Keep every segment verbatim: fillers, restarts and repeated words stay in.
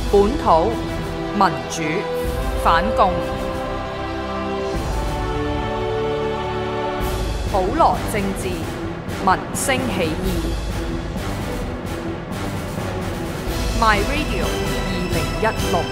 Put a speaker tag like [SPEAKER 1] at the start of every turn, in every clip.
[SPEAKER 1] 本土民主反共，普羅政治民聲起義。My Radio 二零一六。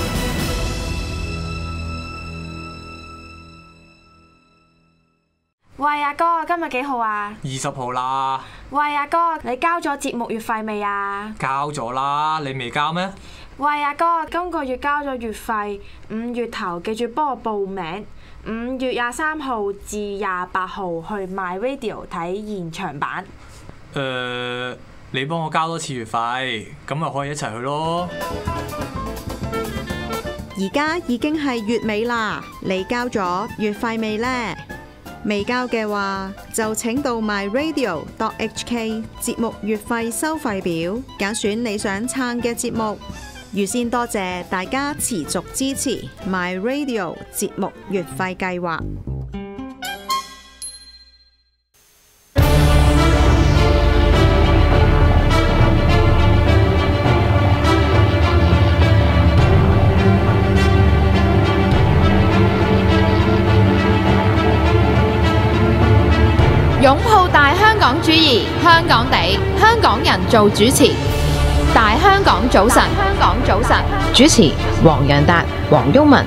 [SPEAKER 2] 喂，阿哥，今日幾號啊？
[SPEAKER 3] 二十號啦。
[SPEAKER 2] 喂，阿哥，你交咗節目月費未啊？
[SPEAKER 3] 交咗啦，你未交咩？
[SPEAKER 2] 喂，阿哥，今個月交咗月費，五月頭記住幫我報名，五月廿三號至廿八號去 My Radio 睇現場版。
[SPEAKER 3] 誒、呃，你幫我交多次月費，咁咪可以一齊去咯。
[SPEAKER 4] 而家已經係月尾啦，你交咗月費未呢？未交嘅話，就請到 my radio dot h k 節目月費收費表，揀選你想撐嘅節目。預先多謝大家持續支持 my radio 節目月費計劃。
[SPEAKER 5] 擁抱大香港主義，香港地，香港人做主持。大香港早晨，香港早晨，主持黃洋達、黃毓民。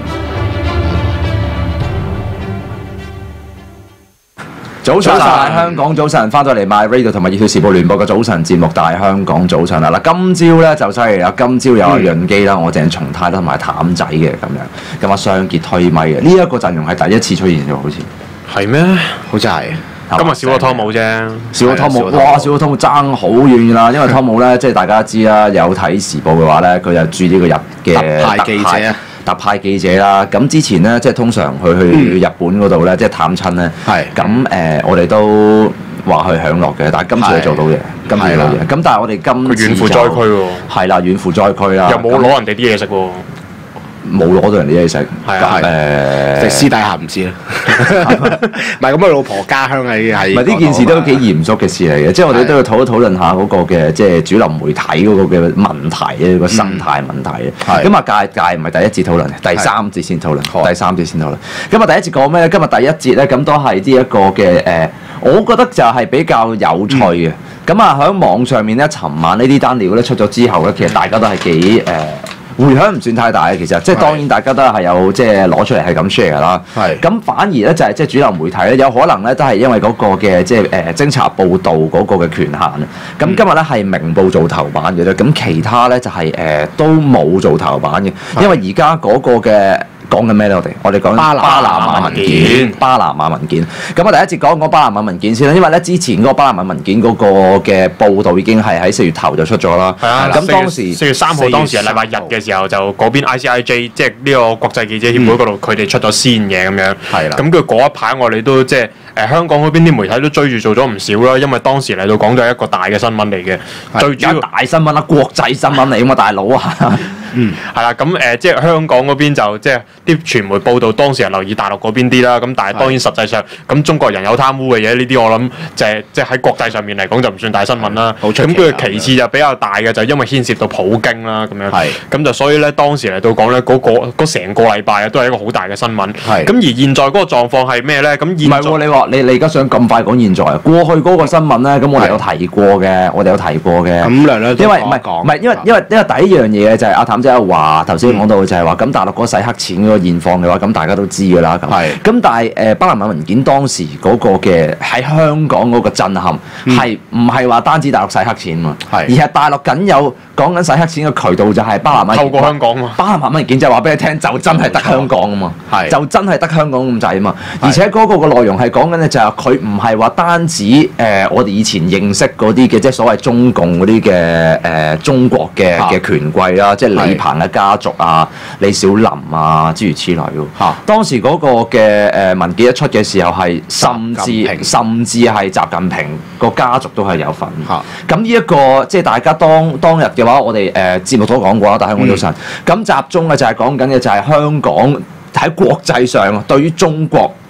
[SPEAKER 6] 早晨，大香港早晨，翻到嚟 My Radio 同埋熱血時報聯播嘅早晨節目《大香港早晨》啦！嗱，今朝咧就犀利啦，今朝有阿潤基啦，我鄭松泰啦，同埋譚仔嘅咁樣，咁啊雙傑推咪嘅，呢、這、一個陣容係第一次出現咗，好似
[SPEAKER 7] 係咩？好似係。今日少個湯姆啫，
[SPEAKER 6] 少個湯姆，哇！少個湯姆爭好遠啦，因為湯姆咧，即係大家知啦，有睇時報嘅話咧，佢就駐呢個日嘅
[SPEAKER 7] 特派記者啊，
[SPEAKER 6] 特派記者啦。咁之前咧，即係通常去去日本嗰度咧，即係探親咧，咁誒，我哋都話去享樂嘅，但係今次佢做到嘢，今次做到嘢。咁但係我哋今次
[SPEAKER 7] 遠赴災區喎，
[SPEAKER 6] 係啦，遠赴災區啦，
[SPEAKER 7] 又冇攞人哋啲嘢食喎。
[SPEAKER 6] 冇攞到人哋嘢食，
[SPEAKER 7] 係啊，誒，私底下唔知啦。唔係咁，佢老婆家鄉係係。
[SPEAKER 6] 唔係呢件事都幾嚴肅嘅事嚟嘅，即係我哋都要討一討論下嗰個嘅即係主流媒體嗰個嘅問題咧，個生態問題咧。咁啊，屆屆唔係第一節討論，第三節先討論，第三節先討論。咁啊，第一節講咩咧？今日第一節咧，咁都係呢一個嘅誒，我覺得就係比較有趣嘅。咁啊，喺網上面咧，尋晚呢啲單料咧出咗之後咧，其實大家都係幾誒。迴響唔算太大嘅，其實即係當然大家都係有即係攞出嚟係咁 share 啦。係咁反而咧就係即係主流媒體咧，有可能咧都係因為嗰個嘅即係誒偵查報導嗰個嘅權限啊。咁今日咧係明報做頭版嘅啫，咁其他咧就係誒都冇做頭版嘅，因為而家嗰個嘅。講緊咩咧？我哋我哋講巴拿馬文件，巴拿馬文件。咁我第一節講講巴拿馬文件先啦，因為咧之前嗰個巴拿馬文件嗰個嘅報導已經係喺四月頭就出咗啦。
[SPEAKER 7] 係啊，
[SPEAKER 6] 咁當時
[SPEAKER 7] 四月三號當時係禮拜日嘅時候，就嗰邊 I C I J 即係呢個國際記者協會嗰度，佢哋出咗先嘅咁樣。係啦。咁佢嗰一排我哋都即係誒香港嗰邊啲媒體都追住做咗唔少啦，因為當時嚟到講咗一個大嘅新聞嚟嘅，
[SPEAKER 6] 最主要大新聞啦，國際新聞嚟啊嘛，大佬啊！
[SPEAKER 7] 嗯，係啦，咁誒、呃，即係香港嗰邊就即係啲傳媒報道，當時係留意大陸嗰邊啲啦。咁但係當然實際上，咁中國人有貪污嘅嘢，呢啲我諗就係即係喺國際上面嚟講就唔算大新聞啦。咁佢其次就比較大嘅就係因為牽涉到普京啦，咁樣。係。咁就所以咧，當時嚟到講咧，嗰、嗰個成個禮拜啊，都係一個好大嘅新聞。係。咁而現在嗰個狀況係咩咧？咁現在唔係喎，
[SPEAKER 6] 你話你你而家想咁快講現在啊？過去嗰個新聞咧，咁我哋有提過嘅，我哋有提過嘅。咁兩兩因為唔係唔係因為因為因為第一樣嘢就係阿譚仔話頭先。講到就係話咁大陸嗰個洗黑錢嗰個現況嘅話，咁大家都知㗎啦。咁，咁但係誒巴拿馬文件當時嗰個嘅喺香港嗰個震撼係唔係話單止大陸洗黑錢嘛？係，而係大陸僅有講緊洗黑錢嘅渠道就係巴拿馬透過香港嘛。巴拿馬文件就話俾你聽，就真係得香港啊嘛，係就真係得香港咁滯啊嘛。而且嗰個嘅內容係講緊咧就係佢唔係話單止誒、呃、我哋以前認識嗰啲嘅即係所謂中共嗰啲嘅誒中國嘅嘅權貴啦，即係李鵬嘅家族啊、李小林啊諸如此類喎。嚇，當時嗰個嘅誒文件一出嘅時候係甚至甚至係習近平個家族都係有份。嚇，咁呢一個即係大家當當日嘅話，我哋誒、呃、節目都講過啦，但係我早晨咁集中嘅就係講緊嘅就係香港喺國際上對於中國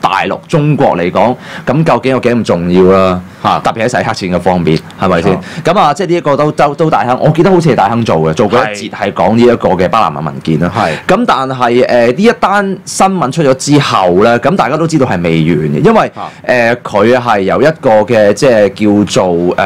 [SPEAKER 6] 大陸中國嚟講，咁究竟有幾咁重要啦？嚇，特別喺洗黑錢嘅方面，係咪先？咁啊，即係呢一個都都都大亨，我記得好似係大亨做嘅，做過一節係講呢一個嘅巴拿馬文件啦。係。咁但係誒呢一單新聞出咗之後咧，咁大家都知道係未完嘅，因為誒佢係由一個嘅即係叫做誒誒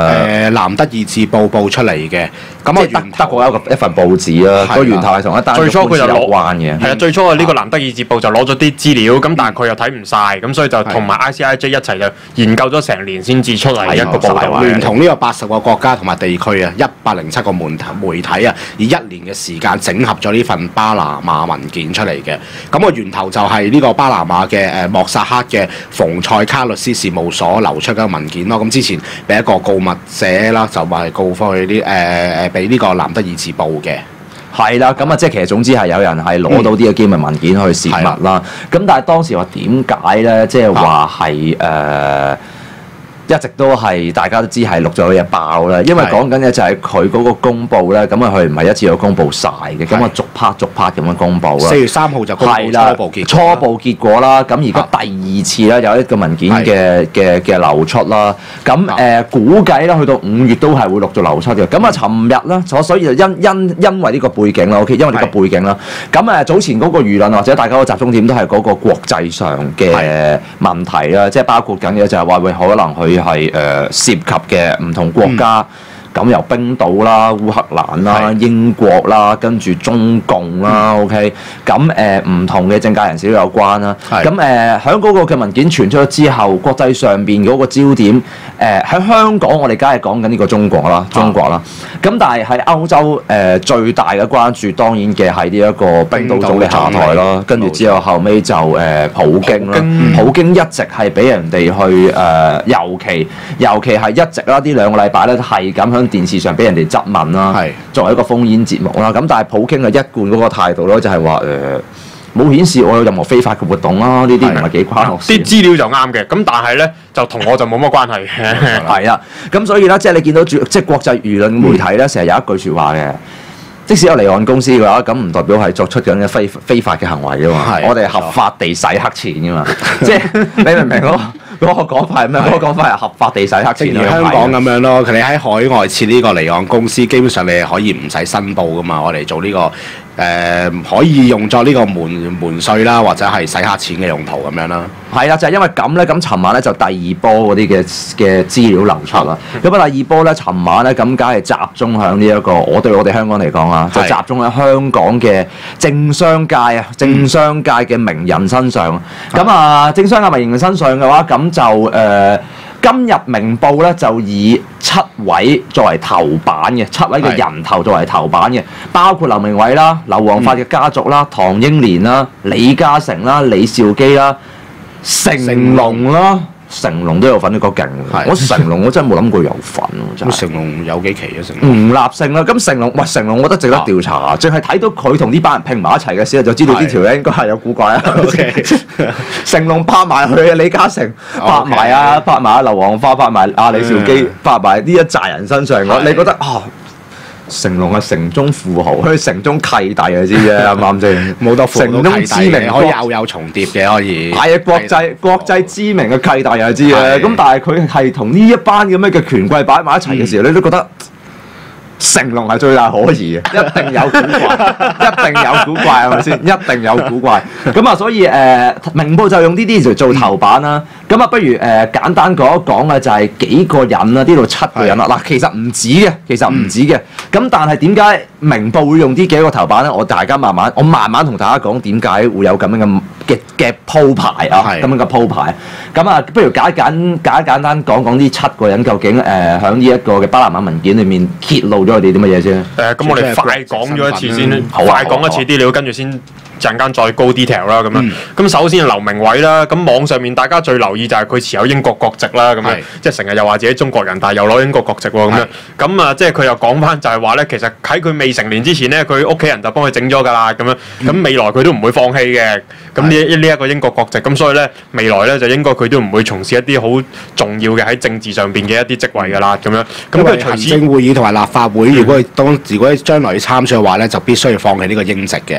[SPEAKER 6] 《南德意志報》報出嚟嘅。咁啊，德德國有一個一份報紙啦，個源頭係同一單最初佢就有關嘅。係啊，最初啊呢個《南德意志報》就攞咗啲資料，咁但係佢又睇唔晒，咁所以就同埋 I C I J 一齊就研究咗成年先至出嚟一個報導，聯同呢個八十個國家同埋地區啊，一百零七個媒媒體啊，以一年嘅時間整合咗呢份巴拿馬文件出嚟嘅。咁個源頭就係呢個巴拿馬嘅誒莫薩克嘅馮塞卡律師事務所流出嘅文件咯。咁之前俾一個告密者啦，就話係告翻去啲誒誒俾呢個《南德意志報》嘅。係啦，咁啊，即係其實總之係有人係攞到啲嘅機密文件去泄密啦。咁、嗯、但係當時話點解咧？即係話係誒。一直都係大家都知係錄咗嘢爆啦，因為講緊嘅就係佢嗰個公佈咧，咁啊佢唔係一次有公佈晒嘅，咁啊逐 part 逐 part 咁樣公佈啦。四月三號就公佈初步結初步結果啦，咁而家第二次咧有一個文件嘅嘅嘅流出啦，咁誒、呃、估計咧去到五月都係會陸續流出嘅。咁啊，尋日咧，所所以就因因因為呢個背景啦 ，OK， 因為呢個背景啦，咁誒早前嗰個輿論或者大家個集中點都係嗰個國際上嘅問題啦，即係包括緊嘅就係話會可能佢。係誒、呃、涉及嘅唔同國家，咁、嗯、由冰島啦、烏克蘭啦、英國啦，跟住中共啦、嗯、，OK，咁誒唔同嘅政界人士都有關啦。咁誒喺嗰個嘅文件傳出咗之後，國際上邊嗰個焦點誒喺、呃、香港，我哋梗係講緊呢個中國啦，中國啦。咁、啊、但係喺歐洲誒、呃、最大嘅關注，當然嘅係呢一個冰島總理下台啦，跟住之後後尾就誒、呃、普京啦，普京一直係俾人哋去誒、呃，尤其尤其係一直啦，呢兩個禮拜咧係咁喺電視上俾人哋質問啦，作為一個烽煙節目啦。咁但係普京嘅一貫嗰個態度咧，就係話誒冇顯示我有任何非法嘅活動啦，呢啲唔係幾關我事。啲資料就啱嘅，咁但係咧就同我就冇乜關係。係啊，咁所以咧，即係你見到主即係國際輿論媒體咧，成日有一句説話嘅。即使有離岸公司嘅話，咁唔代表係作出緊嘅非非法嘅行為嘅嘛。我哋係合法地洗黑錢嘅嘛。即係你明唔明嗰嗰個講法係咩？嗰個講法係合法地洗黑錢。正如香港咁樣咯，佢哋喺海外設呢個離岸公司，基本上你係可以唔使申報嘅嘛。我哋做呢個誒可以用作呢個瞞瞞稅啦，或者係洗黑錢嘅用途咁樣啦。係啦，就係因為咁咧，咁尋晚咧就第二波嗰啲嘅嘅資料流出啦。咁啊，第二波咧，尋晚咧咁梗係集中喺呢一個，我對我哋香港嚟講啊，就集中喺香港嘅政商界啊，政商界嘅名人身上。咁啊，政商界名人身上嘅話，咁就誒、呃、今日明報咧就以七位作為頭版嘅，七位嘅人頭作為頭版嘅，包括劉鳴煒啦、劉皇發嘅家族啦、唐英年啦、李嘉誠啦、李兆基啦。成龍啦，成龍都有份呢個勁。我成龍我真係冇諗過有份喎，真係。成龍有幾期啊？成龍吳立勝啦，咁成龍喂成龍，我覺得值得調查啊！淨係睇到佢同呢班人拼埋一齊嘅時候，就知道呢條嘢應該係有古怪啊。成龍拍埋佢啊，李嘉誠拍埋啊，拍埋啊劉皇發，拍埋啊李兆基，拍埋呢一紮人身上，我你覺得啊？成龍係城中富豪，佢城中契弟啊，知啫，啱唔啱先？冇得城中知名可以有有重疊嘅，可以係啊，國際國際知名嘅契弟啊，知啊。咁但係佢係同呢一班咁樣嘅權貴擺埋一齊嘅時候，你都覺得成龍係最大可疑嘅，一定有古怪，一定有古怪係咪先？一定有古怪。咁啊，所以誒，明報就用呢啲嚟做頭版啦。咁啊，不如誒、呃、簡單講一講嘅就係幾個人啦，呢度七個人啦。嗱，其實唔止嘅，其實唔止嘅。咁、嗯、但係點解明報會用呢幾個頭版咧？我大家慢慢，我慢慢同大家講點解會有咁樣嘅嘅嘅鋪排啊，咁樣嘅鋪排。咁啊，不如簡簡簡簡單講講呢七個人究竟誒喺呢一個嘅巴拿馬文件裏面揭露咗佢哋啲乜嘢先？誒、呃，咁我哋快講咗一次先，好快講一次啲料，跟住先陣間再高 detail 啦。咁樣，咁、嗯、首先劉鳴煒啦，咁網上面大家最留意就係佢持有英國國籍啦，咁樣即係成日又話自己中國人，但係又攞英國國籍喎，咁樣咁啊，即係佢又講翻就係話咧，其實喺佢未成年之前咧，佢屋企人就幫佢整咗㗎啦，咁樣咁未來佢都唔會放棄嘅。咁呢呢一個英國國籍，咁所以咧未來咧就應該佢都唔會從事一啲好重要嘅喺政治上邊嘅一啲職位㗎啦，咁樣咁佢行政會議同埋立法會，如果佢當如果將來要參選嘅話咧，就必須要放棄呢個英籍嘅。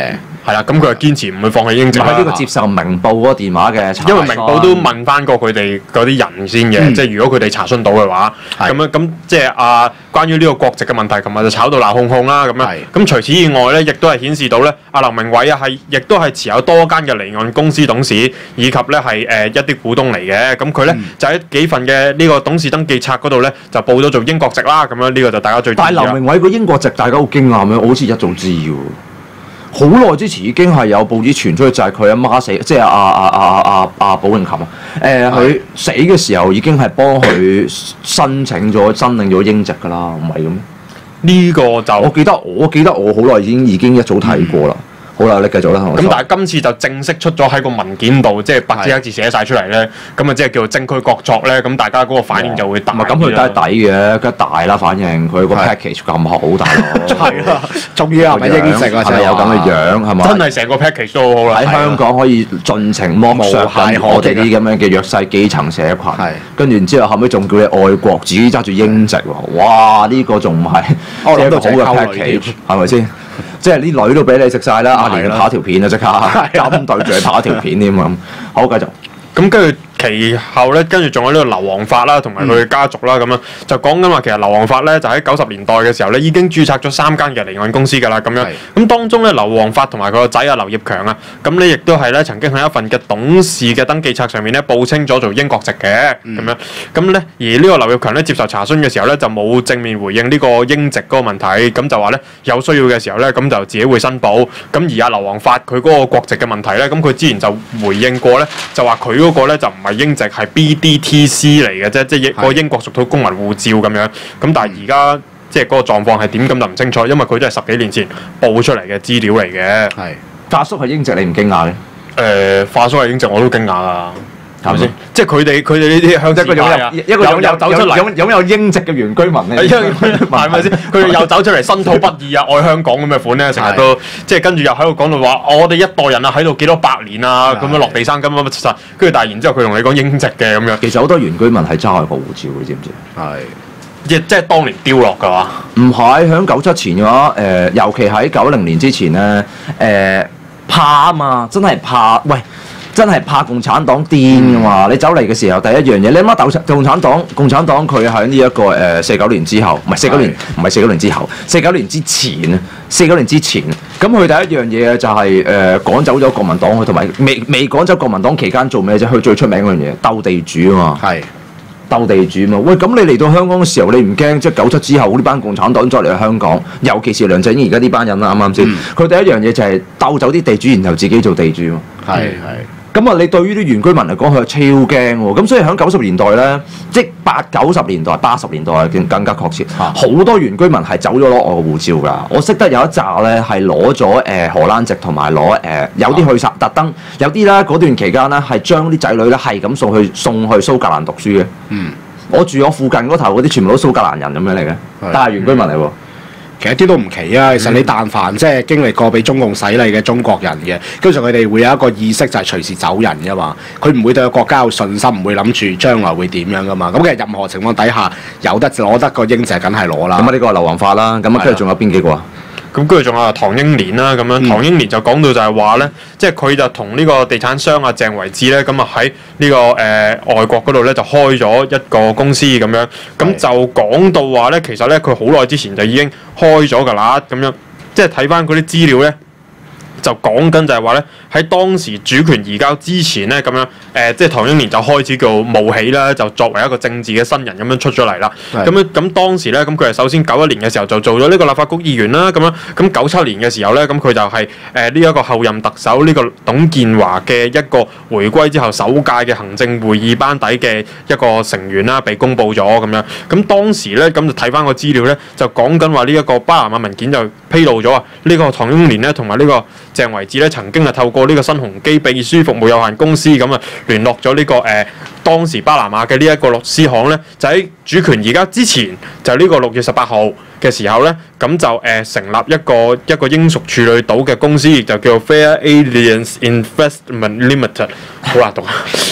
[SPEAKER 7] 係啦，咁佢就堅持唔會放棄英籍啦。
[SPEAKER 6] 喺呢個接受明報嗰個電話嘅查詢，
[SPEAKER 7] 因為明報都問翻過佢哋嗰啲人先嘅，嗯、即係如果佢哋查詢到嘅話，咁樣咁即係啊，關於呢個國籍嘅問題，琴日就炒到鬧哄哄啦咁樣。咁除此以外咧，亦都係顯示到咧，阿劉鳴煒啊係亦都係持有多間嘅離岸公司董事，以及咧係誒一啲股東嚟嘅。咁佢咧就喺幾份嘅呢個董事登記冊嗰度咧就報咗做英國籍啦。咁樣呢個就大家最。但係劉鳴煒個英國籍，大家好驚訝咩？我好似一早知喎。好耐之前已經係有報紙傳出去，就係佢阿媽死，即係阿阿阿阿阿阿寶詠琴啊。誒，佢死嘅時候已經係幫佢申請咗、申領咗英籍㗎啦，唔係嘅咩？呢個就我記得，我記得我好耐已經已經一早睇過啦。嗯好啦，你繼續啦。 咁但係今次就正式出咗喺個文件度，即係白紙黑字寫晒出嚟咧。咁啊，即係叫做證據確鑿咧。咁大家嗰個反應就會大。
[SPEAKER 6] 咁佢梗係抵嘅，梗係大啦反應。佢個 package 咁好，大佬。係啦，終於係咪英籍啊？係咪有咁嘅樣係嘛？
[SPEAKER 7] 真係成個 package 都好好啦。
[SPEAKER 6] 喺香港可以盡情剝削我哋啲咁樣嘅弱勢基層社群。係。跟住然之後後尾仲叫你愛國，自己揸住英籍喎。哇！呢個仲唔係即係好嘅 package 係咪先？即係啲女都俾你食晒啦，阿連拍一條片啊，即刻咁對住你拍一條片添咁。好，繼續。咁跟住其後咧，跟住仲有呢個劉皇發啦，同埋佢嘅家族啦，咁樣就講緊話，其實劉皇發咧就喺九十年代嘅時候咧，已經註冊咗三間嘅離岸公司㗎啦，咁樣。咁當中咧，劉皇發同埋佢個仔啊劉業強啊，咁咧亦都係咧曾經喺一份嘅董事嘅登記冊上面咧報稱咗做英國籍嘅，咁樣。咁咧而呢個劉業強咧接受查詢嘅時候咧就冇正面回應呢個英籍嗰個問題，咁就話咧有需要嘅時候咧咁就自己會申報。咁而阿劉皇發佢嗰個國籍嘅問題咧，咁佢之前就回應過咧，就話佢嗰個咧就唔係英籍，係 B D T C 嚟嘅啫，即係個英國屬土公民護照咁樣。咁但係而家即係嗰個狀況係點咁就唔清楚，因為佢都係十幾年前報出嚟嘅資料嚟嘅。係發叔係英籍，你唔驚訝咧？誒，發叔係英籍我都驚訝啊！係咪先？即係佢哋佢哋呢啲鄉親派啊，一個擁有走出嚟擁擁有英籍嘅原居民咧，係咪先？佢哋又走出嚟身土不二啊，愛香港咁嘅款咧，成日都即係跟住又喺度講到話，我哋一代人啊喺度幾多百年啊，咁樣落地生根乜乜柒，跟住但係然之後佢同你講英籍嘅咁樣。其實好多原居民係揸外國護照，你知唔知？係。即即係當年丟落㗎嘛？唔係，喺九七前嘅話，誒，尤其喺九零年之前咧，誒怕啊嘛，真係怕，喂！真係怕共產黨癲㗎嘛！你走嚟嘅時候，第一樣嘢，你諗下，共產黨，共產黨佢喺呢一個誒四九年之後，唔係四九年，唔係四九年之後，四九年之前啊，四九年之前，咁佢第一樣嘢就係誒趕走咗國民黨，佢同埋未未趕走國民黨期間做咩啫？佢最出名嗰樣嘢，鬥地主啊嘛，係鬥地主嘛。喂，咁你嚟到香港嘅時候，你唔驚即係九七之後呢班共產黨再嚟香港，尤其是梁振英而家呢班人啦，啱唔啱先？佢、嗯、第一樣嘢就係鬥走啲地主，然後自己做地主嘛。係係。咁啊，你對於啲原居民嚟講，佢係超驚喎。咁所以喺九十年代咧，即八九十年代、八十年代更更加確切，好、啊、多原居民係走咗攞我個護照㗎。我識得有一紮咧係攞咗誒荷蘭籍同埋攞誒有啲去特登，有啲咧嗰段期間咧係將啲仔女咧係咁送去送去蘇格蘭讀書嘅。嗯，我住我附近嗰頭嗰啲全部都蘇格蘭人咁樣嚟嘅，但係原居民嚟喎。其實一啲都唔奇啊！其實你但凡即係經歷過俾中共洗禮嘅中國人嘅，基本上佢哋會有一個意識就係隨時走人㗎嘛。佢唔會對個國家有信心，唔會諗住將來會點樣㗎嘛。咁其實任何情況底下有得攞得個英籍，梗係攞啦。咁啊，呢個係劉皇發啦。咁啊，跟住仲有邊幾個啊？咁跟住仲有唐英年啦，咁樣、嗯、唐英年就講到就係話咧，即係佢就同呢個地產商啊鄭維志咧，咁啊喺呢個誒、呃、外國嗰度咧就開咗一個公司咁樣，咁就講到話咧，其實咧佢好耐之前就已經開咗㗎啦，咁樣即係睇翻嗰啲資料咧，就講緊就係話咧喺當時主權移交之前咧，咁樣誒、呃、即係唐英年就開始叫冒起啦，就作為一個政治嘅新人咁樣出咗嚟啦。咁樣咁當時咧，咁佢係首先九一年嘅時候就做咗呢個立法局議員啦，咁樣咁九七年嘅時候咧，咁佢就係誒呢一個後任特首呢個董建華嘅一個回歸之後首屆嘅行政會議班底嘅一個成員啦，被公佈咗咁樣。咁當時咧，咁就睇翻個資料咧，就講緊話呢一個巴拿馬文件就披露咗啊，呢、這個唐英年咧同埋呢個鄭維志咧曾經係透過呢個新鴻基秘書服務有限公司咁啊聯絡咗呢、這個誒、呃、當時巴拿馬嘅呢一個律師行咧，就喺主權移交之前就呢個六月十八號嘅時候咧，咁就誒、呃、成立一個一個英屬處女島嘅公司，就叫做 Fair Alliance Investment Limited。好難讀啊！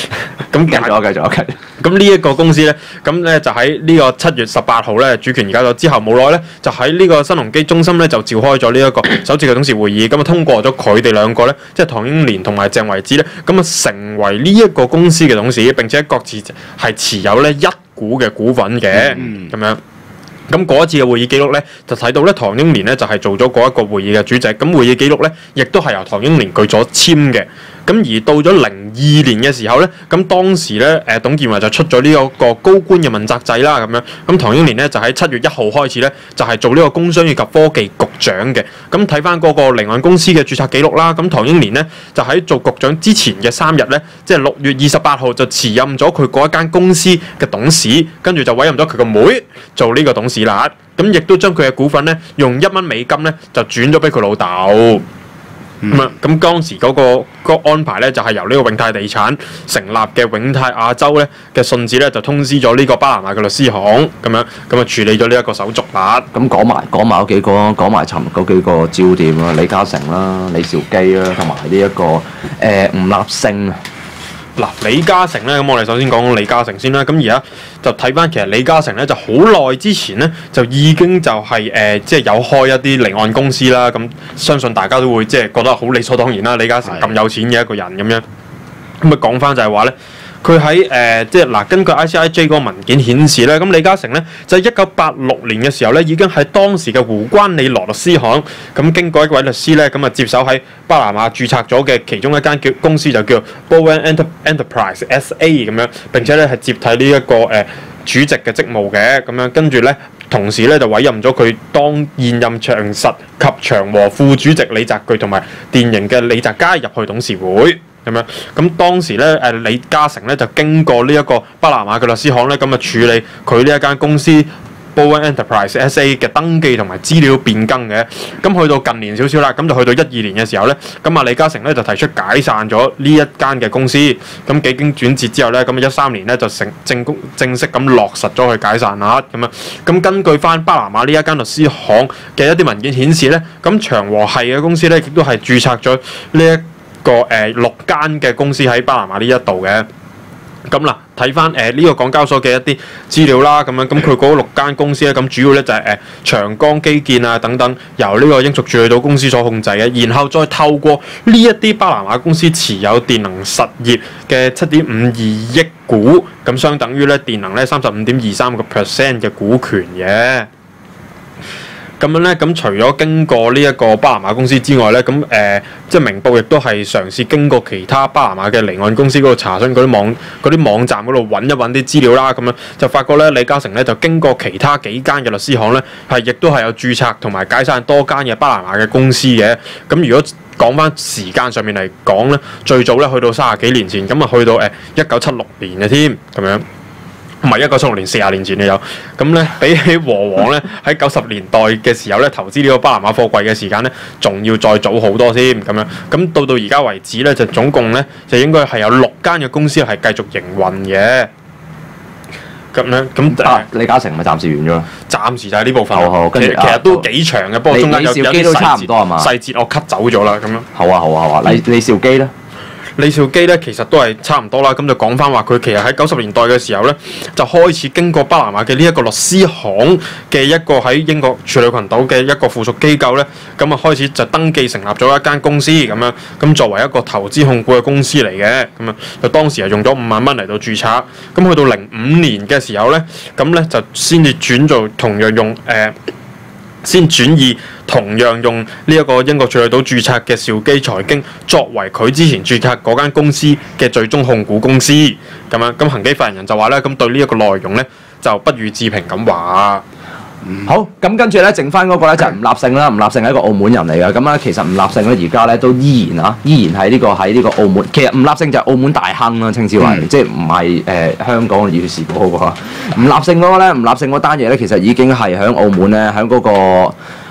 [SPEAKER 7] 咁
[SPEAKER 6] 繼續繼續繼續。
[SPEAKER 7] 咁呢一個公司咧，咁咧就喺呢個七月十八號咧主權移交咗之後，冇耐咧就喺呢個新鴻基中心咧就召開咗呢一個首次嘅董事會議，咁啊通過咗佢哋兩個咧，即係唐英年同埋鄭維志咧，咁啊成為呢一個公司嘅董事，並且各自係持有咧一股嘅股份嘅，咁、嗯、樣。咁嗰一次嘅會議記錄咧，就睇到咧唐英年咧就係做咗嗰一個會議嘅主席，咁會議記錄咧亦都係由唐英年佢所簽嘅。咁而到咗零二年嘅時候咧，咁當時咧誒董建華就出咗呢一個高官嘅問責制啦，咁樣。咁唐英年咧就喺七月一號開始咧，就係做呢個工商業及科技局長嘅。咁睇翻嗰個離岸公司嘅註冊記錄啦，咁唐英年咧就喺做局長之前嘅三日咧，即係六月二十八號就辭任咗佢嗰一間公司嘅董事，跟住就委任咗佢個妹做呢個董事啦。咁亦都將佢嘅股份咧用一蚊美金咧就轉咗俾佢老豆。咁啊，咁、嗯、當時嗰、那個那個安排咧，就係、是、由呢個永泰地產成立嘅永泰亞洲咧嘅信紙咧，就通知咗呢個巴拿馬嘅律師行，咁樣咁啊處理咗呢一個手續啦。
[SPEAKER 6] 咁講埋講埋嗰幾個，講埋尋日嗰幾個焦點啦，李嘉誠啦、李兆基啦，同埋呢一個誒、呃、吳立勝啊。
[SPEAKER 7] 嗱，李嘉誠咧，咁我哋首先講講李嘉誠先啦。咁而家就睇翻，其實李嘉誠咧就好耐之前咧就已經就係、是、誒、呃，即係有開一啲離岸公司啦。咁相信大家都會即係覺得好理所當然啦。李嘉誠咁有錢嘅一個人咁樣，咁啊講翻就係話咧。佢喺誒即係嗱，根據 I C I J 嗰個文件顯示咧，咁李嘉誠咧就喺一九八六年嘅時候咧，已經喺當時嘅胡關利羅律師行咁經過一位律師咧，咁啊接手喺巴拿馬註冊咗嘅其中一間叫公司就叫 Bowen Enterprise S A 咁樣，並且咧係接替呢、這、一個誒、呃、主席嘅職務嘅咁樣，跟住咧同時咧就委任咗佢當現任長實及長和副主席李澤鉅同埋電盈嘅李澤楷入去董事會。咁樣，咁當時咧，誒李嘉誠咧就經過呢一個巴拿馬嘅律師行咧，咁啊處理佢呢一間公司 Bowen Enterprise S A 嘅登記同埋資料變更嘅。咁去到近年少少啦，咁就去到一二年嘅時候咧，咁啊李嘉誠咧就提出解散咗呢一間嘅公司。咁幾經轉折之後咧，咁啊一三年咧就成正公正式咁落實咗去解散啦。咁啊，咁根據翻巴拿馬呢一間律師行嘅一啲文件顯示咧，咁長和系嘅公司咧亦都係註冊咗呢一個誒、呃、六間嘅公司喺巴拿馬呢一度嘅。咁嗱，睇翻誒呢個港交所嘅一啲資料啦，咁樣咁佢嗰六間公司咧，咁主要咧就係、是、誒、呃、長江基建啊等等，由呢個英屬處女島公司所控制嘅，然後再透過呢一啲巴拿馬公司持有電能實業嘅七點五二億股，咁相等於咧電能咧三十五點二三個 percent 嘅股權嘅。咁樣咧，咁除咗經過呢一個巴拿馬公司之外咧，咁誒、呃，即係明報亦都係嘗試經過其他巴拿馬嘅離岸公司嗰度查詢嗰啲網嗰啲網站嗰度揾一揾啲資料啦，咁樣就發覺咧，李嘉誠咧就經過其他幾間嘅律師行咧，係亦都係有註冊同埋解散多間嘅巴拿馬嘅公司嘅。咁如果講翻時間上面嚟講咧，最早咧去到三十幾年前，咁啊去到誒一九七六年嘅添，咁樣。唔係一九七六年，四十年前都有。咁咧，比起和黃咧喺九十年代嘅時候咧，投資呢個巴拿馬貨櫃嘅時間咧，仲要再早好多添。咁樣，咁到到而家為止咧，就總共咧就應該係有六間嘅公司係繼續營運嘅。咁樣，咁
[SPEAKER 6] 啊，李嘉誠咪暫時完咗啦。
[SPEAKER 7] 暫時就係呢部分。
[SPEAKER 6] 好好，跟住
[SPEAKER 7] 其實都幾長嘅，不過中間有有啲細節，細節我 cut 走咗啦。咁樣。
[SPEAKER 6] 好啊，好啊，好啊。李李兆基咧？
[SPEAKER 7] 李兆基咧其實都係差唔多啦，咁就講翻話佢其實喺九十年代嘅時候咧，就開始經過巴拿馬嘅呢一個律師行嘅一個喺英國處女群島嘅一個附屬機構咧，咁啊開始就登記成立咗一間公司咁樣，咁作為一個投資控股嘅公司嚟嘅，咁啊就當時係用咗五萬蚊嚟到註冊，咁去到零五年嘅時候咧，咁咧就先至轉做同樣用誒。呃先轉移同樣用呢一個英國處女島註冊嘅兆基財經作為佢之前註冊嗰間公司嘅最終控股公司咁樣，咁恒基發言人就話咧，咁對呢一個內容咧就不予置評咁話。
[SPEAKER 6] 嗯、好，咁跟住咧，剩翻嗰個咧就係吳立勝啦。吳立勝係一個澳門人嚟嘅，咁咧其實吳立勝咧而家咧都依然啊，依然喺呢、這個喺呢個澳門。其實吳立勝就係澳門大亨啦，稱之為，嗯、即係唔係誒香港嘅邵氏嗰個。吳立勝嗰個咧，吳立勝嗰單嘢咧，其實已經係喺澳門咧，喺嗰、那個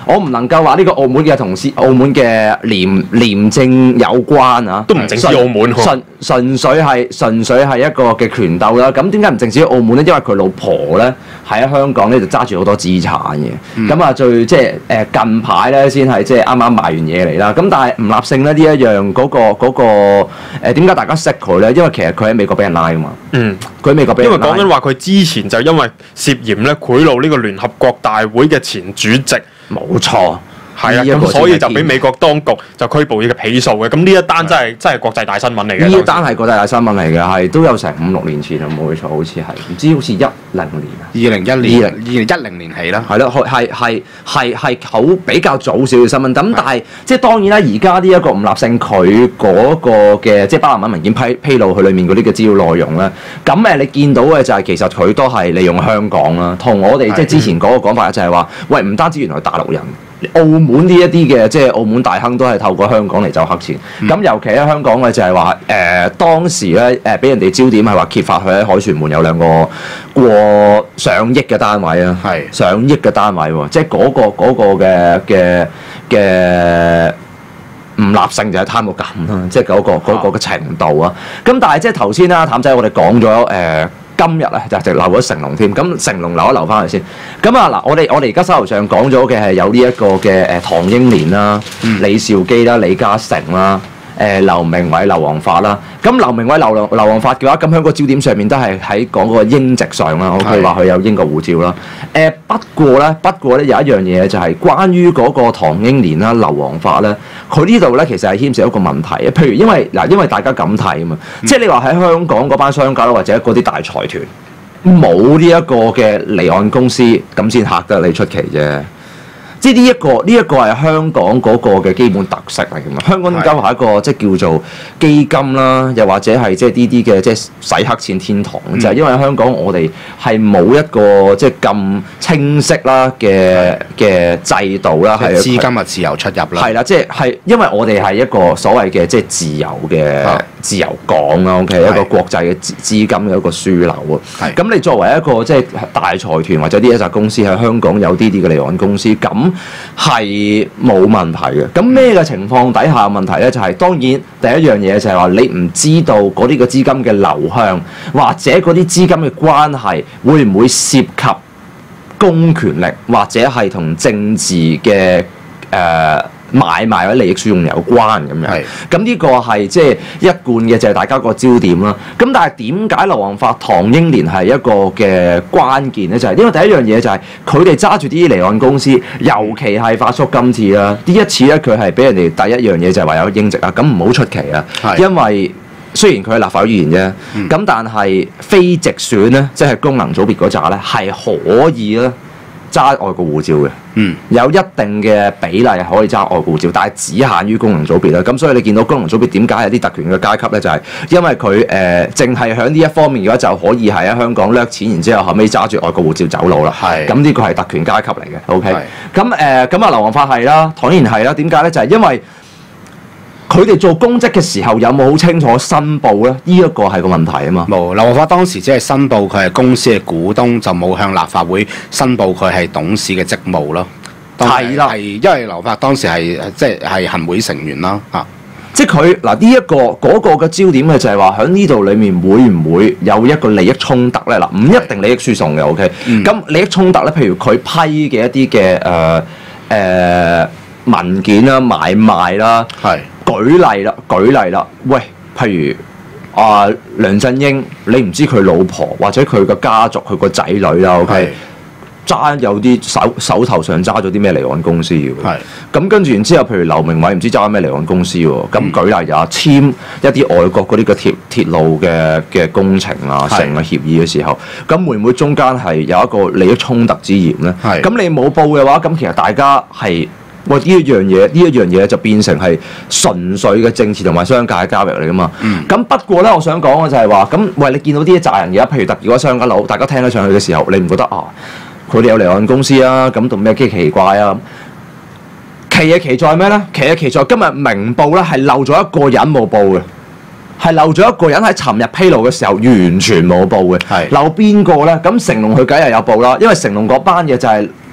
[SPEAKER 6] 我唔能夠話呢個澳門嘅同事、澳門嘅廉廉政有關啊，
[SPEAKER 7] 都唔淨止澳門喎，
[SPEAKER 6] 純純粹係純粹係一個嘅權鬥啦。咁點解唔淨止澳門咧？因為佢老婆咧喺香港咧就揸住好多資產嘅。咁啊、嗯，最即係誒近排咧先係即係啱啱賣完嘢嚟啦。咁但係吳立勝咧呢一樣嗰、嗰個嗰、嗰個誒點解大家識佢咧？因為其實佢喺美國俾人拉㗎嘛。嗯，佢喺美國俾人拉。
[SPEAKER 7] 因為講緊話佢之前就因為涉嫌咧賄賂呢個聯合國大會嘅前主席。
[SPEAKER 6] 冇錯。
[SPEAKER 7] 係啊，咁所以就俾美國當局就拘捕呢個起訴嘅。咁呢一單真係真係國際大新聞嚟嘅。
[SPEAKER 6] 呢一單係國際大新聞嚟嘅，係都有成五六年前啊，冇錯，好似係唔知好似一零年啊，
[SPEAKER 8] 二零一年，二零一零年起啦。
[SPEAKER 6] 係咯，係係係係好比較早少嘅新聞。咁但係即係當然啦，而家呢一個吳立勝佢嗰個嘅即係巴拿馬文件批披露佢裡面嗰啲嘅資料內容咧，咁誒你見到嘅就係其實佢都係利用香港啦，同我哋即係之前嗰個講法就係話，喂唔單止原來大陸人。澳門呢一啲嘅即係澳門大亨都係透過香港嚟走黑錢，咁、嗯、尤其喺香港嘅就係話誒當時咧誒俾人哋焦點係話揭發佢喺凱旋門有兩個過上億嘅單位啊，係是上億嘅單位喎，即係嗰、嗰個嗰、嗰個嘅嘅嘅吳立勝就係貪過咁啦，即係嗰個嗰、嗰個嘅程度啊。咁但係即係頭先啦，譚仔我哋講咗誒。呃今日咧就就留咗成龍添，咁成龍留一留翻去先。咁啊嗱，我哋我哋而家手頭上講咗嘅係有呢一個嘅誒唐英年啦、嗯、李兆基啦、李嘉誠啦、誒劉鳴煒、劉皇發啦。咁劉鳴煒、劉劉劉皇發嘅話，咁喺個焦點上面都係喺講嗰個英籍上啦。我佢話佢有英國護照啦。誒不過咧，不過咧有一樣嘢就係關於嗰個唐英年啦、劉皇發咧，佢呢度咧其實係牽涉一個問題。譬如因為嗱，因為大家咁睇啊嘛，嗯、即係你話喺香港嗰班商家啦，或者嗰啲大財團冇呢一個嘅離岸公司，咁先嚇得你出奇啫。即係呢一個呢一個係香港嗰個嘅基本特色嚟㗎嘛。香港點解話一個即係叫做基金啦，又或者係即係呢啲嘅即係洗黑錢天堂，嗯、就係因為香港我哋係冇一個即係咁清晰啦嘅嘅制度啦，係資
[SPEAKER 8] 金嘅自由出入啦。
[SPEAKER 6] 係啦，即係係因為我哋係一個所謂嘅即係自由嘅、啊、自由港啦 ，OK， 一個國際嘅資金嘅一個樞紐啊。咁的你作為一個即係大財團或者啲一紮公司喺香港有啲啲嘅離岸公司咁。係冇問題嘅，咁咩嘅情況底下問題咧？就係、是、當然第一樣嘢就係話你唔知道嗰啲嘅資金嘅流向，或者嗰啲資金嘅關係會唔會涉及公權力，或者係同政治嘅誒、呃、買賣或者利益輸用有關咁樣。咁呢是個係即係一貫嘅，就係大家個焦點啦。咁但係點解劉皇發、唐英年係一個嘅關鍵咧？就係、是、因為第一樣嘢就係佢哋揸住啲離岸公司，尤其係發叔今次啦。呢一次咧，佢係俾人哋第一樣嘢就係話有英籍啊，咁唔好出奇啊。是因為雖然佢係立法會議員啫，咁、嗯、但係非直選咧，即係功能組別嗰紮咧，係可以咧。揸外國護照嘅，嗯，有一定嘅比例可以揸外國護照，但係只限於功能組別啦。咁所以你見到功能組別點解有啲特權嘅階級咧？就係、是、因為佢誒淨係喺呢一方面嘅話，就可以係喺香港掠錢，然之後後尾揸住外國護照走佬啦。係是，咁呢個係特權階級嚟嘅。OK，咁誒咁啊，劉皇發係啦，唐英年係啦。點解咧？就係、是、因為佢哋做公職嘅時候有冇好清楚申報咧？呢一個係個問題啊嘛。冇，劉皇發當時只係申報佢係公司嘅股東，就冇向立法會申報佢係董事嘅職務咯。係啦，係因為劉皇發當時係即係係行會成員啦嚇。即係佢嗱呢一個嗰、那個嘅焦點嘅就係話喺呢度裡面會唔會有一個利益衝突咧？嗱，唔一定利益輸送嘅 OK。咁、嗯、利益衝突咧，譬如佢批嘅一啲嘅誒誒文件啦、買賣啦，係。舉例啦，舉例啦，喂，譬如啊、呃、梁振英，你唔知佢老婆或者佢個家族佢個仔女啦 ，OK，揸有啲手手頭上揸咗啲咩離岸公司嘅，係，咁跟住然之後，譬如劉鳴煒唔知揸咩離岸公司喎，咁、嗯、舉例就係簽一啲外國嗰啲嘅鐵鐵路嘅嘅工程啊，成個協議嘅時候，咁會唔會中間係有一個利益衝突之嫌咧？係，咁你冇報嘅話，咁其實大家係。喂，呢一樣嘢，呢一樣嘢就變成係純粹嘅政治同埋商界嘅交易嚟噶嘛？咁、嗯、不過咧，我想講嘅就係話，咁喂，你見到呢一紮人而家，譬如特別嗰商家佬，大家聽得上去嘅時候，你唔覺得啊？佢哋有離岸公司啊？咁同咩幾奇怪啊？奇嘅奇在咩咧？奇嘅奇在今日明報咧係漏咗一個人冇報嘅，係漏咗一個人喺尋日披露嘅時候完全冇報嘅。係是漏邊個咧？咁成龍佢梗係有報啦，因為成龍嗰班嘢就係、是。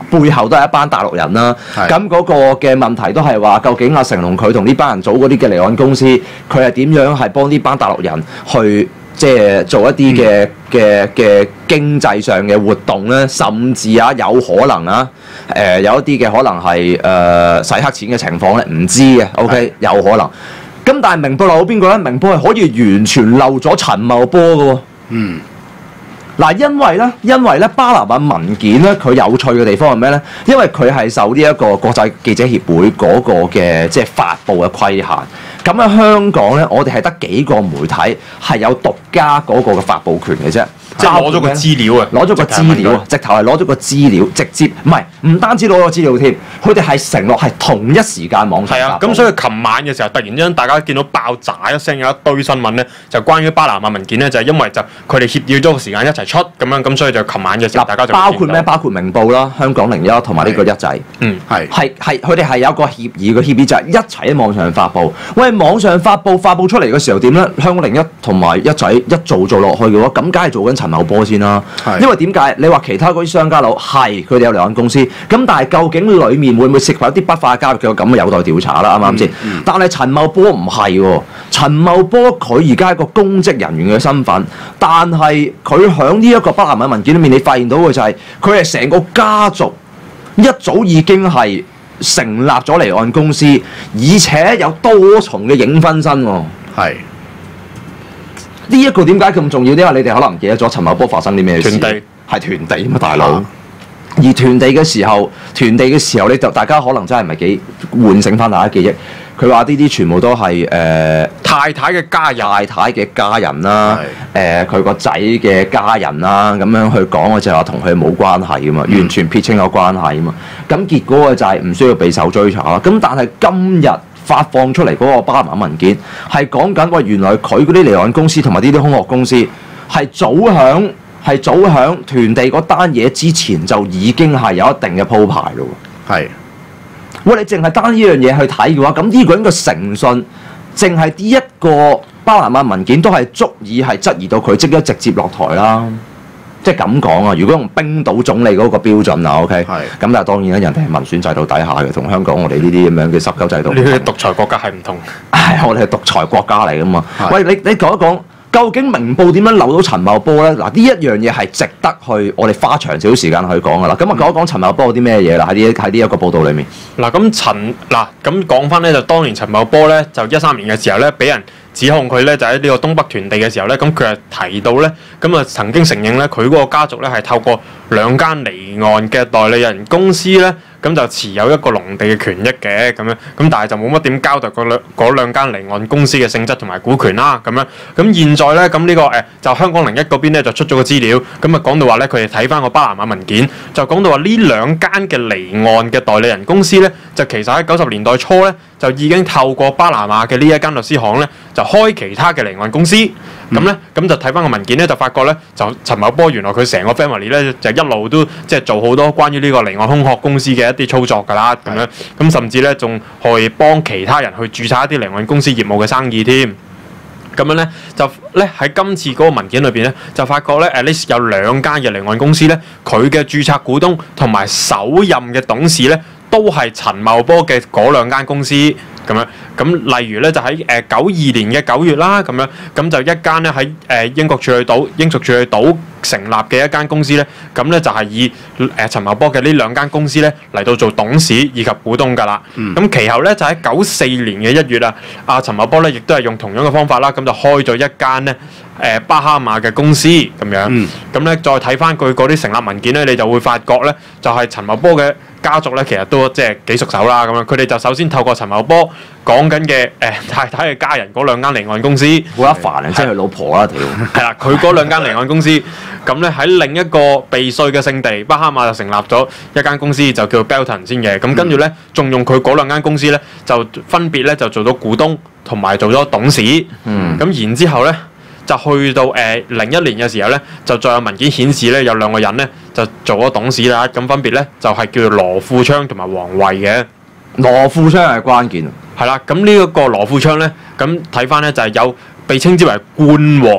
[SPEAKER 6] 背後都係一班大陸人啦。咁嗰個嘅問題都係話，究竟阿成龍佢同呢班人組嗰啲嘅離岸公司，佢係點樣係幫呢班大陸人去即係做一啲嘅嘅嘅經濟上嘅活動咧？甚至啊，有可能啊，誒、呃、有一啲嘅可能係誒、呃、洗黑錢嘅情況咧，唔知嘅。OK， 有可能。咁但係明報漏咗邊個咧？明報係可以完全漏咗陳茂波嘅喎。嗯。嗱，因為咧，因為咧，巴拿馬文件咧，佢有趣嘅地方係咩咧？因為佢係受呢一個國際記者協會嗰個嘅即係發布嘅規限。咁喺香港咧，我哋係得幾個媒體係有獨家嗰個嘅發布權嘅啫。
[SPEAKER 7] 即係攞咗個資料啊！
[SPEAKER 6] 攞咗個資料啊！直頭係攞咗個資料，直接唔係唔單止攞咗資料添，佢哋係承諾係同一時間網上發布。係啊，
[SPEAKER 7] 咁所以琴晚嘅時候，突然之間大家見到爆炸一聲，有一堆新聞咧，就關於巴拿馬文件咧，就係、是、因為就佢哋協議咗個時間一齊出咁樣，咁所以就琴晚嘅時候，大家就
[SPEAKER 6] 包括咩？包括明報啦、香港零一同埋呢個一仔。
[SPEAKER 7] 嗯，係
[SPEAKER 6] 係係，佢哋係有個協議，個協議就係一齊喺網上發布。喂，網上發布發布出嚟嘅時候點咧？香港零一同埋一仔一做做落去嘅話，咁梗係做緊陳茂波先啦。因為點解？你話其他嗰啲商家佬係佢哋有離岸公司，咁但係究竟裡面會唔會涉及一啲不法嘅交易嘅咁嘅有待調查啦，啱唔啱先？嗯嗯、但係陳茂波唔係喎，陳茂波佢而家係一個公職人員嘅身份，但係佢喺呢一個巴拿馬文件裏面，你發現到嘅就係佢係成個家族一早已經係成立咗離岸公司，而且有多重嘅影分身喎。係。呢一個點解咁重要？因為你哋可能唔記得咗陳茂波發生啲咩事？團地係團地嘛，大佬。而團地嘅時候，團地嘅時候，你就大家可能真係唔係幾喚醒翻大家記憶。佢話呢啲全部都係誒、呃、
[SPEAKER 7] 太太嘅家人，
[SPEAKER 6] 太太嘅家人啦，誒佢個仔嘅家人啦，咁樣去講嘅就係話同佢冇關係啊嘛，完全撇清咗關係啊嘛。咁結果嘅就係唔需要備受追查啦。咁但係今日發放出嚟嗰個巴拿馬文件係講緊，喂，原來佢嗰啲離岸公司同埋呢啲空殼公司係早響係早響團地嗰單嘢之前就已經係有一定嘅鋪排咯。係，喂，你淨係單呢樣嘢去睇嘅話，咁呢個人嘅誠信，淨係呢一個巴拿馬文件都係足以係質疑到佢即刻直接落台啦。即係咁講啊！如果用冰島總理嗰個標準啊 ，OK， 咁但係當然啦，人哋係民選制度底下嘅，同香港我哋呢啲咁樣嘅十九制度，
[SPEAKER 7] 呢啲獨裁國家係唔同。
[SPEAKER 6] 係我哋係獨裁國家嚟噶嘛？喂，你你講一講，究竟明報點樣漏到陳茂波咧？嗱，呢一樣嘢係值得去我哋花長少少時間去講噶啦。咁啊，講一講陳茂波有啲咩嘢啦？喺呢喺呢一個報導裡面。
[SPEAKER 7] 嗱，咁陳嗱咁講翻咧，就當年陳茂波咧，就一三年嘅時候咧，俾人指控佢咧就喺呢個東北團地嘅時候咧，咁佢係提到咧，咁啊曾經承認咧，佢嗰個家族咧係透過兩間離岸嘅代理人公司咧，咁就持有一個農地嘅權益嘅咁樣，咁但係就冇乜點交代嗰兩嗰兩間離岸公司嘅性質同埋股權啦，咁樣，咁現在咧，咁呢、這個誒、呃、就香港零一嗰邊咧就出咗個資料，咁啊講到話咧，佢哋睇翻個巴拿馬文件，就講到話呢兩間嘅離岸嘅代理人公司咧，就其實喺九十年代初咧，就已經透過巴拿馬嘅呢一間律師行咧，就開其他嘅離岸公司，咁咧咁就睇翻個文件咧，就發覺咧，就陳茂波原來佢成個 family 咧就一路都即係做好多關於呢個離岸空殼公司嘅一啲操作㗎啦，咁樣咁甚至咧仲可以幫其他人去註冊一啲離岸公司業務嘅生意添。咁樣咧就咧喺今次嗰個文件裏邊咧就發覺咧 at least 有兩間嘅離岸公司咧，佢嘅註冊股東同埋首任嘅董事咧都係陳茂波嘅嗰兩間公司。咁樣咁例如咧就喺誒九二年嘅九月啦，咁樣咁就一間咧喺誒英國處女島英屬處女島成立嘅一間公司咧，咁咧就係以誒陳茂波嘅呢兩間公司咧嚟到做董事以及股東㗎啦。咁、嗯、其後咧就喺九四年嘅一月啊，阿陳茂波咧亦都係用同樣嘅方法啦，咁就開咗一間咧誒巴哈馬嘅公司咁樣。咁咧、嗯、再睇翻佢嗰啲成立文件咧，你就會發覺咧就係陳茂波嘅家族咧，其實都即係幾熟手啦。咁樣佢哋就首先透過陳茂波講緊嘅誒太太嘅家人嗰兩間離岸公司，
[SPEAKER 6] 好一煩啊！即係佢老婆啦，屌
[SPEAKER 7] 係啦，佢嗰兩間離岸公司，咁咧喺另一個避稅嘅聖地巴哈馬就成立咗一間公司，就叫 Belton 先嘅。咁跟住咧，仲用佢嗰兩間公司咧，就分別咧就做咗股東同埋做咗董事。嗯，咁然之後咧，就去到誒零一年嘅時候咧，就再有文件顯示咧，有兩個人咧就做咗董事啦。咁分別咧就係叫做羅富昌同埋黃慧嘅。
[SPEAKER 6] 羅富昌係關鍵。係
[SPEAKER 7] 啦，咁呢一個羅富昌咧，咁睇翻咧就係有被稱之為冠王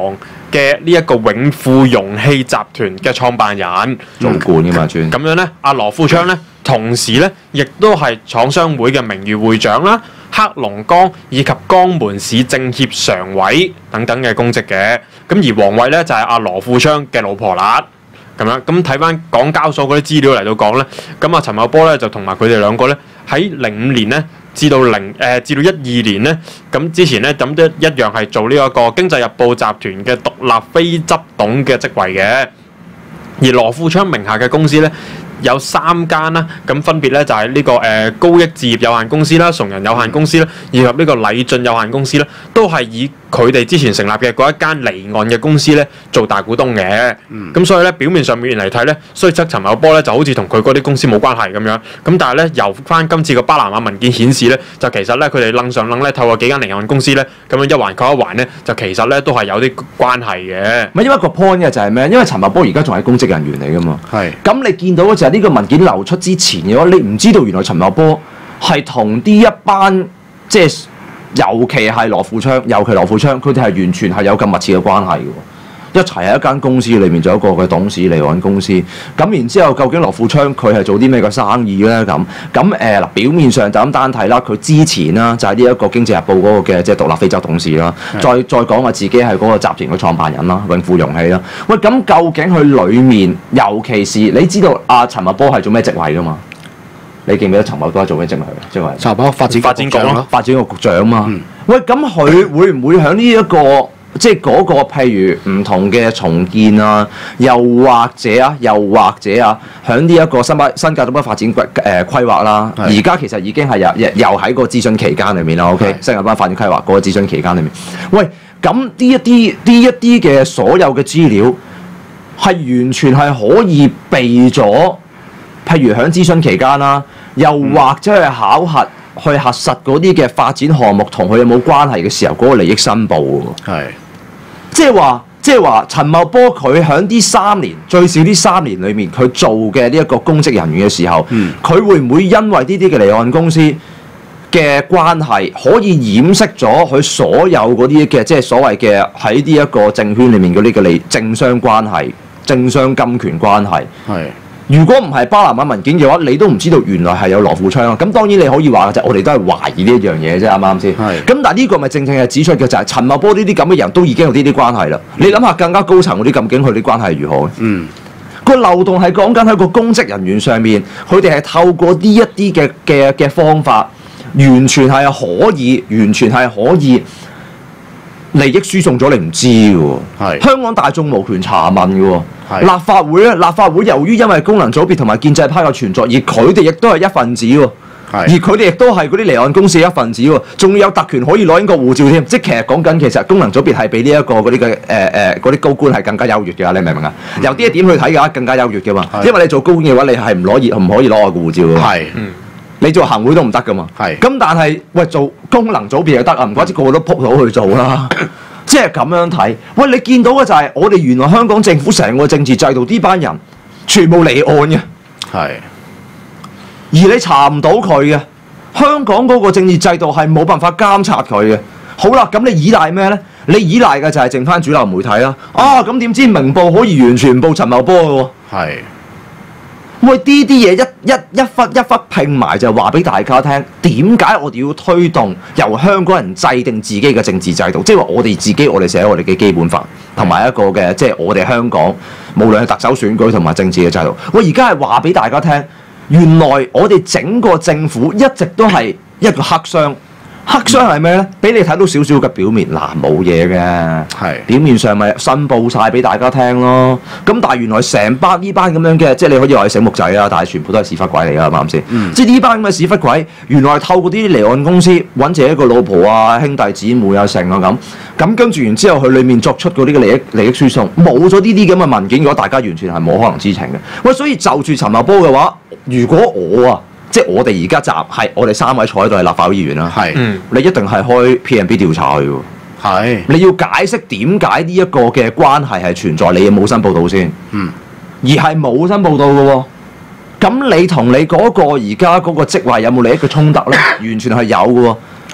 [SPEAKER 7] 嘅呢一個永富容器集團嘅創辦人，
[SPEAKER 6] 做官噶嘛專。
[SPEAKER 7] 咁樣咧，阿羅富昌咧，同時咧，亦都係廠商會嘅名譽會長啦、黑龍江以及江門市政協常委等等嘅公職嘅。咁而王慧咧就係、是、阿羅富昌嘅老婆啦。咁樣咁睇翻港交所嗰啲資料嚟到講咧，咁阿陳茂波咧就同埋佢哋兩個咧喺零五年咧至到零誒、呃、至到一二年咧，咁之前咧咁都一樣係做呢一個經濟日報集團嘅獨立非執董嘅職位嘅。而羅富昌名下嘅公司咧有三間啦，咁分別咧就係呢、這個誒、呃、高益置業有限公司啦、崇仁有限公司啦，以及呢個禮進有限公司啦，都係以佢哋之前成立嘅嗰一間離岸嘅公司咧做大股東嘅。咁、嗯、所以咧表面上面嚟睇咧，雖則陳茂波咧就好似同佢嗰啲公司冇關係咁樣，咁但係咧由翻今次個巴拿馬文件顯示咧，就其實咧佢哋楞上楞咧透過幾間離岸公司咧，咁樣一環扣一環咧，就其實咧都係有啲關係嘅。
[SPEAKER 6] 唔係因為個 point 嘅就係咩？因為陳茂波而家仲係公職人員嚟噶嘛。係。咁你見到嘅就係呢個文件流出之前嘅話，你唔知道原來陳茂波係同呢一班即係。尤其係羅富昌，尤其羅富昌，佢哋係完全係有咁密切嘅關係嘅，一齊喺一間公司裏面做一個嘅董事離岸公司。咁然之後，究竟羅富昌佢係做啲咩嘅生意咧？咁咁誒嗱，表面上就咁單睇啦。佢之前啦就係呢一個經濟日報嗰個嘅即係獨立非執董事啦，再再講話自己係嗰個集團嘅創辦人啦，永富容器啦。喂，咁究竟佢裡面，尤其是你知道阿陳茂波係做咩職位㗎嘛？你記唔記得陳茂波做咩職位？職位陳茂波發展
[SPEAKER 7] 發展局咯，
[SPEAKER 6] 發展局局長嘛。嗯、喂，咁佢會唔會喺呢一個即係嗰個譬如唔同嘅重建啊，又或者啊，又或者啊，喺呢一個新北新界東北發展規誒規劃啦，而家其實已經係又又喺個諮詢期間裏面啦。OK， 新界東北發展規劃嗰個諮詢期間裏面，喂，咁呢一啲呢一啲嘅所有嘅資料係完全係可以避咗，譬如喺諮詢期間啦。又或者係考核去核實嗰啲嘅發展項目同佢有冇關係嘅時候，嗰、那個利益申報喎。係，即係話，即係話，陳茂波佢喺呢三年最少呢三年裏面，佢做嘅呢一個公職人員嘅時候，佢、嗯、會唔會因為呢啲嘅離岸公司嘅關係，可以掩飾咗佢所有嗰啲嘅即係所謂嘅喺呢一個政圈裏面嗰啲嘅利政商關係、政商金權關係？係。如果唔係巴拿馬文件嘅話，你都唔知道原來係有羅富昌啊！咁當然你可以話嘅就係我哋都係懷疑呢一樣嘢啫，啱唔啱先？係。咁但係呢個咪正正係指出嘅就係陳茂波呢啲咁嘅人都已經有呢啲關係啦。你諗下更加高層嗰啲究竟佢啲關係係如何？嗯。個漏洞係講緊喺個公職人員上面，佢哋係透過呢一啲嘅嘅嘅方法，完全係可以，完全係可以利益輸送咗，你唔知嘅喎。係。香港大眾無權查問嘅喎。立法會咧，立法會由於因為功能組別同埋建制派嘅存在，而佢哋亦都係一份子喎。而佢哋亦都係嗰啲離岸公司嘅一份子喎，仲要有特權可以攞英國護照添。即係其實講緊其實功能組別係比呢一個嗰啲嘅誒誒嗰啲高官係更加優越嘅，你明唔明啊？嗯、由呢一點去睇嘅話，更加優越嘅嘛。因為你做高官嘅話，你係唔攞唔可以攞外國護照嘅。係，嗯、你做行會都唔得嘅嘛。係。咁但係喂，做功能組別就得啊，唔怪之個個都撲到去做啦。即係咁樣睇，喂！你見到嘅就係我哋原來香港政府成個政治制度呢班人全部離岸嘅，係，而你查唔到佢嘅，香港嗰個政治制度係冇辦法監察佢嘅。好啦，咁你依賴咩咧？你依賴嘅就係剩翻主流媒體啦。啊，咁點知明報可以完全報陳茂波嘅喎？係。喂，呢啲嘢一一一忽一忽拼埋就話俾大家聽，點解我哋要推動由香港人制定自己嘅政治制度？即係話我哋自己，我哋寫我哋嘅基本法，同埋一個嘅即係我哋香港無論係特首選舉同埋政治嘅制度。喂，而家係話俾大家聽，原來我哋整個政府一直都係一個黑箱。黑箱係咩咧？俾你睇到少少嘅表面，嗱冇嘢嘅，係表面上咪申報晒俾大家聽咯。咁但係原來成班呢班咁樣嘅，即係你可以話係醒目仔啦，但係全部都係屎忽鬼嚟㗎，係咪啱先？嗯、即係呢班咁嘅屎忽鬼，原來係透過啲離岸公司揾自己一個老婆啊、兄弟姊妹啊、成啊咁，咁跟住然之後佢裡面作出嗰啲嘅利益利益輸送，冇咗呢啲咁嘅文件嘅話，大家完全係冇可能知情嘅。喂，所以就住陳茂波嘅話，如果我啊〜即係我哋而家集係我哋三位坐喺度係立法會議員啦，係，嗯、你一定係開 P and B 調查佢喎，係，你要解釋點解呢一個嘅關係係存在，你有冇申報到先？嗯，而係冇申報到嘅喎，咁你同你嗰個而家嗰個職位有冇利益嘅衝突咧？完全係有嘅喎，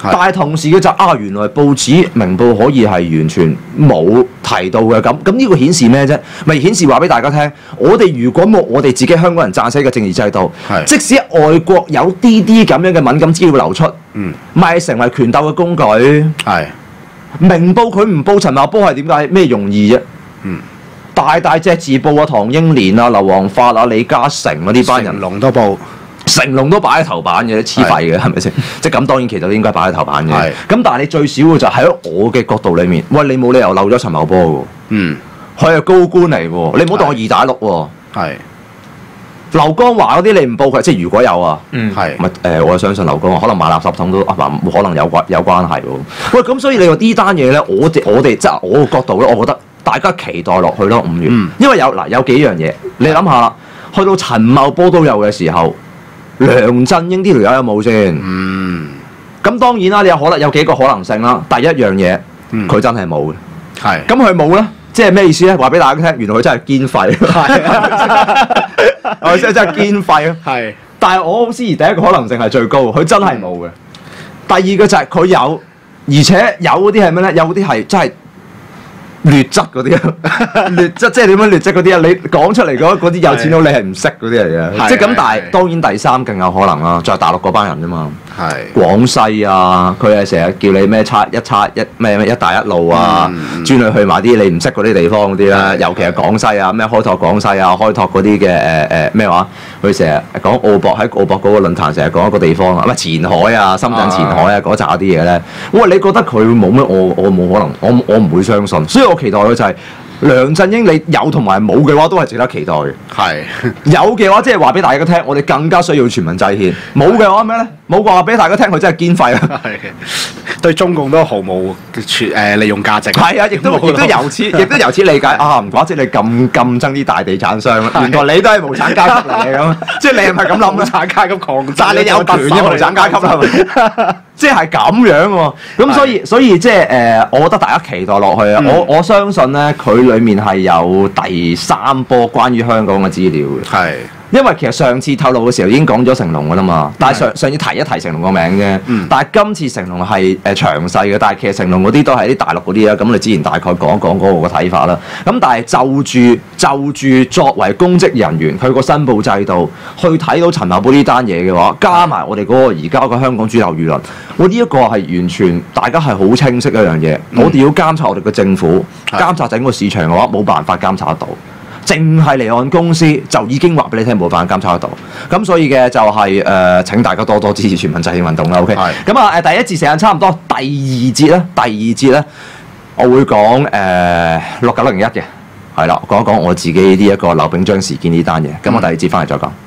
[SPEAKER 6] 但係同時嘅就啊，原來報紙明報可以係完全冇提到嘅咁，咁呢個顯示咩啫？咪顯示話俾大家聽，我哋如果冇我哋自己香港人撰寫嘅政治制度，即使外國有啲啲咁樣嘅敏感資料流出，嗯，咪成為權鬥嘅工具。係明報佢唔報陳茂波係點解？咩用意啫？嗯，大大隻字報啊，唐英年啊、劉皇發啊、李嘉誠啊呢班人，成龍都報。成龍都擺喺頭版嘅，黐廢嘅係咪先？即係咁當然其實都應該擺喺頭版嘅。咁但係你最少嘅就喺我嘅角度裡面，喂你冇理由漏咗陳茂波喎。嗯，佢係高官嚟喎，你唔好當我二打六喎。係。劉江華嗰啲你唔報佢，即係如果有啊。嗯。係。咪誒，我相信劉江華可能買垃圾桶都啊，可能有關有關係喎。喂，咁所以你話呢單嘢咧，我哋我哋即係我嘅角度咧，我覺得大家期待落去咯五月，嗯、因為有嗱有幾樣嘢，你諗下啦，去到陳茂波都有嘅時候。梁振英呢條友有冇先？嗯，咁當然啦，你有可能有幾個可能性啦。第一樣嘢，佢、嗯、真係冇嘅。係是。咁佢冇咧，即係咩意思咧？話俾大家聽，原來佢真係堅廢。係。我真係真係堅廢咯。係。但係我好思疑第一個可能性係最高，佢真係冇嘅。第二個就係佢有，而且有嗰啲係咩咧？有啲係真係。劣質嗰啲啊，劣質即係點樣劣質嗰啲啊？你講出嚟嗰啲有錢佬，你係唔識嗰啲嚟嘅。即係咁，但係當然第三更有可能啦，就係大陸嗰班人啫嘛。係廣西啊，佢係成日叫你咩叉一叉一咩咩一帶一路啊，專去去埋啲你唔識嗰啲地方嗰啲啦。尤其係廣西啊，咩開拓廣西啊，開拓嗰啲嘅誒誒咩話？佢成日講澳博喺澳博嗰個論壇，成日講一個地方啊，乜前海啊、深圳前海啊嗰扎啲嘢咧。哇！你覺得佢冇咩？我我冇可能，我我唔會相信。所以我期待嘅就係梁振英，你有同埋冇嘅話都係值得期待嘅。係有嘅話，即係話俾大家聽，我哋更加需要全民制憲。冇嘅話咩咧？冇話俾大家聽，佢真係堅廢啊！係對中共都毫無全誒利用價值。係啊，亦都亦都由此亦都由此理解啊！唔怪之你咁咁憎啲大地產商，原來你都係無產階級嚟嘅咁。即係你係咪咁諗？無產階級狂，但係你有權嘅無產階級係咪？即係咁樣喎，咁所以所以即係誒，我覺得大家期待落去啊！我我相信咧，佢裡面係有第三波關於香港嘅資料嘅。係。因為其實上次透露嘅時候已經講咗成龍㗎啦嘛，但係上上次提一提成龍個名啫，嗯、但係今次成龍係誒詳細嘅，但係其實成龍嗰啲都係啲大陸嗰啲啦，咁你之前大概講一講嗰個睇法啦。咁但係就住就住作為公職人員，佢個申報制度去睇到陳茂波呢單嘢嘅話，加埋我哋嗰個而家個香港主流輿論，我呢一個係完全大家係好清晰一樣嘢，嗯、我哋要監察我哋嘅政府，的監察整個市場嘅話，冇辦法監察得到。淨係離岸公司就已經話俾你聽冇辦法監察得到，咁所以嘅就係、是、誒、呃、請大家多多支持全民制憲運動啦 ，OK？ 咁啊誒第一節時間差唔多，第二節咧，第二節咧，我會講誒六九零一嘅，係啦，講一講我自己呢一個劉炳章事件呢單嘢，咁我第二節翻嚟再講。